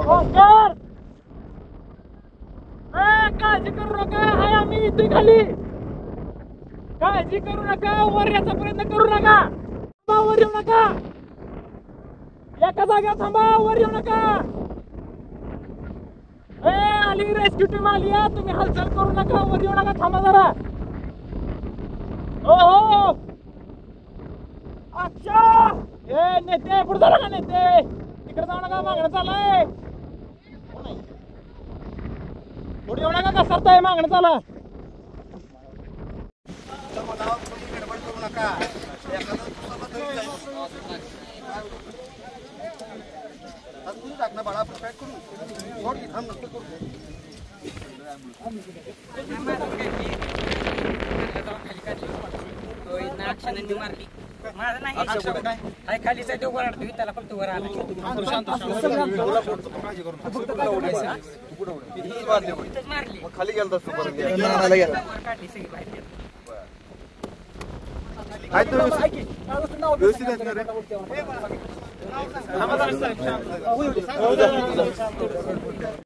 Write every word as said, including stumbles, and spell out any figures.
ओंकार काळजी करू नका, हाय आम्ही इथे खाली. काळजी करू नका, वर याचा प्रयत्न करू नका. वर येऊ नका, एका जागेवर थांबा, वर येऊ नका. ए आली रेस्क्यू टीम आली आहे, तुम्ही हालचाल करू नका, वर येऊ नका, थांबा जरा. हो हो अच्छा ए नेते पुढे झाला का नेते, तिकडे जाऊ नका, मागणं चाललंय. पुढे येऊ नका, घसरताय, मागणं चाला. करू नका. टाकणं बाळा पॅक करून सोड की, थांब नसतं करू. मारली माझं नाही खालीचा तो वरडतो त्याला फक्त वर आला. मारली खाली गेला व्यवस्थित असणार.